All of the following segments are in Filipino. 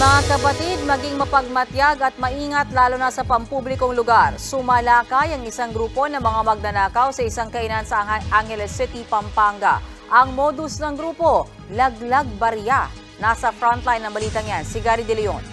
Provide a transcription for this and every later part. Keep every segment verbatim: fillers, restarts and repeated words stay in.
Mga kapatid, maging mapagmatyag at maingat lalo na sa pampublikong lugar. Sumalakay ang isang grupo ng mga magnanakaw sa isang kainan sa Angeles City, Pampanga. Ang modus ng grupo, laglag barya. Nasa frontline ng balitang yan, si Gary De Leon.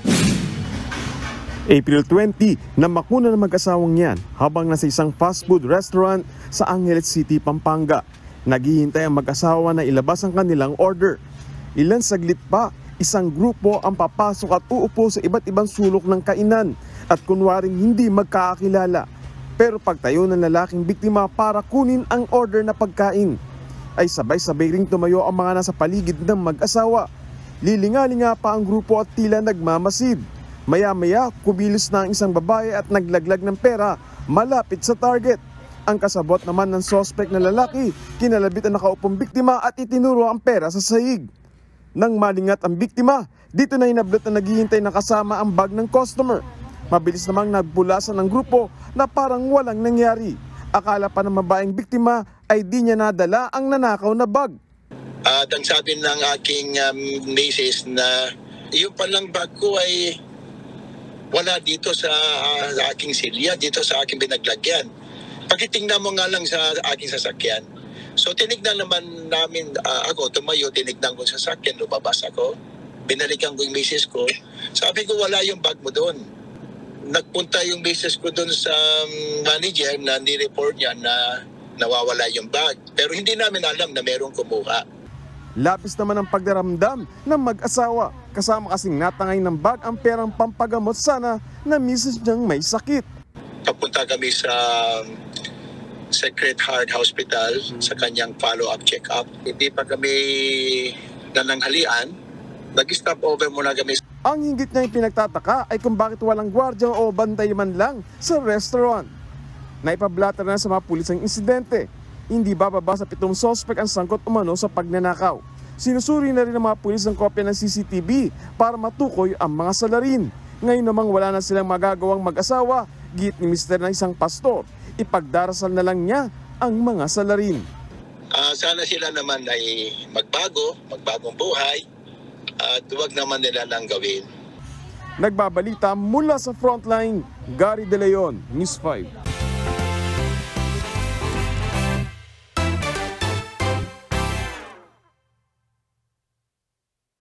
April twenty, namakuna ng mag-asawang yan habang nasa isang fast food restaurant sa Angeles City, Pampanga. Naghihintay ang mag-asawa na ilabas ang kanilang order. Ilan saglit pa, isang grupo ang papasok at uupo sa iba't ibang sulok ng kainan at kunwaring hindi magkakakilala. Pero pagtayo ng lalaking biktima para kunin ang order na pagkain, ay sabay-sabay ring tumayo ang mga nasa paligid ng mag-asawa. Lilinga-linga pa ang grupo at tila nagmamasid. Maya-maya, kumilos na ang isang babae at naglaglag ng pera malapit sa target. Ang kasabot naman ng suspect na lalaki, kinalabit ang nakaupong biktima at itinuro ang pera sa sahig. Nang malingat ang biktima, dito na hinablot na naghihintay na kasama ang bag ng customer. Mabilis namang nagpulasan ng grupo na parang walang nangyari. Akala pa ng babaeng biktima ay di niya nadala ang nanakaw na bag. At ang sabi ng aking um, misis na yung palang bag ko ay wala dito sa uh, aking silya, dito sa aking binaglagyan. Pagkitingnan mo nga lang sa aking sasakyan. So tinignan naman namin, uh, ako tumayo, tinignan ko sa sasakyan, lumabas ako. Binalikan ko yung misis ko. Sabi ko, wala yung bag mo doon. Nagpunta yung misis ko doon sa um, manager na ni-report niya na nawawala yung bag. Pero hindi namin alam na merong kumuha. Lapis naman ang pagdaramdam ng mag-asawa. Kasama kasing natangay ng bag ang perang pampagamot sana na misis niyang may sakit. Papunta kami sa Sacred Heart Hospital hmm. sa kanyang follow-up check-up. Hindi pa kami nananghalian. Nag-stop over muna kami. Ang hinggit niya yung pinagtataka ay kung bakit walang gwardiya o bantay man lang sa restaurant. Naipablatter na sa mga pulis ang insidente. Hindi bababa sa pitong suspect ang sangkot umano sa pagnanakaw. Sinusuri na rin ng mga pulis ang kopya ng C C T V para matukoy ang mga salarin. Ngayon namang wala na silang magagawang mag-asawa, giit ni mister na isang pastor. Ipagdarasal na lang niya ang mga salarin. Uh, sana sila naman ay magbago, magbagong buhay at huwag naman nila lang gawin. Nagbabalita mula sa frontline, Gary De Leon, News five.